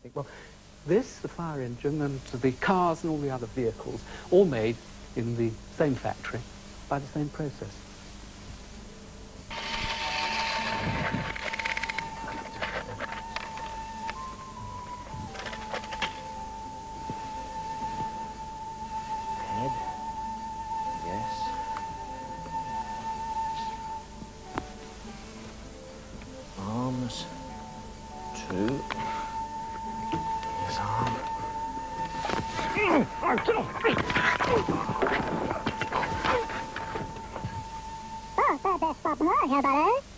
think, well, this, the fire engine, and the cars and all the other vehicles, all made in the same factory by the same process. Head. Yes. Arms. 2. His arm. Oh, that's not much,